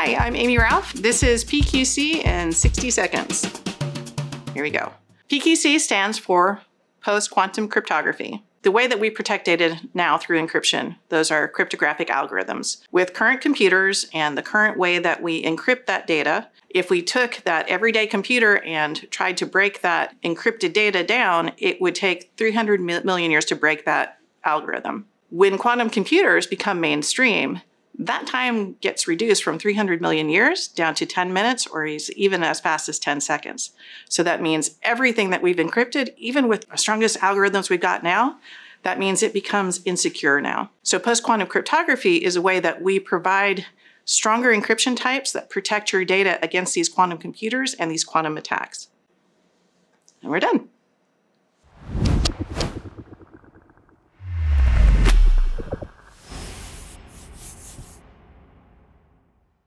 Hi, I'm Amy Ralph. This is PQC in 60 seconds. Here we go. PQC stands for Post-Quantum Cryptography. The way that we protect data now through encryption, those are cryptographic algorithms. With current computers and the current way that we encrypt that data, if we took that everyday computer and tried to break that encrypted data down, it would take 300 million years to break that algorithm. When quantum computers become mainstream, that time gets reduced from 300 million years down to 10 minutes or even as fast as 10 seconds. So that means everything that we've encrypted, even with the strongest algorithms we've got now, that means it becomes insecure now. So post-quantum cryptography is a way that we provide stronger encryption types that protect your data against these quantum computers and these quantum attacks. And we're done.